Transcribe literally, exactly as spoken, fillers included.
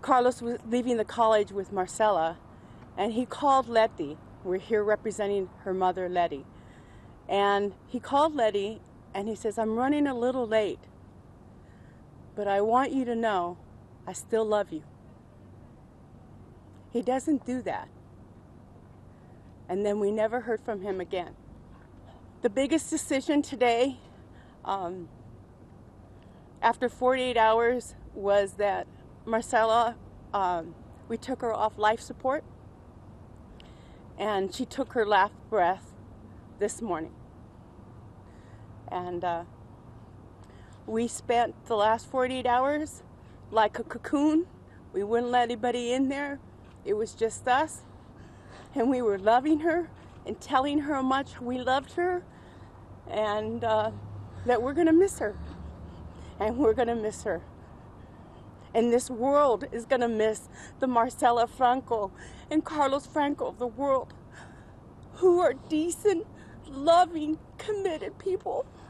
Carlos was leaving the college with Marcela, and he called Letty. We're here representing her mother, Letty. And he called Letty, and he says, I'm running a little late, but I want you to know I still love you. He doesn't do that. And then we never heard from him again. The biggest decision today, um, after forty-eight hours, was that Marcela, um, we took her off life support, and she took her last breath this morning. And uh, we spent the last forty-eight hours like a cocoon. We wouldn't let anybody in there. It was just us. And we were loving her and telling her how much we loved her, and uh, that we're going to miss her. And we're going to miss her. And this world is going to miss the Marcela Franco and Carlos Franco of the world, who are decent, loving, committed people.